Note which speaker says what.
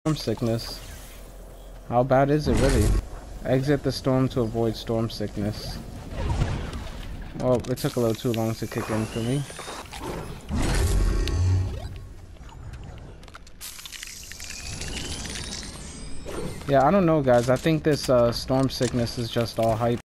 Speaker 1: Storm sickness. How bad is it really? Exit the storm to avoid storm sickness. Well, it took a little too long to kick in for me. Yeah, I don't know, guys. I think this storm sickness is just all hype.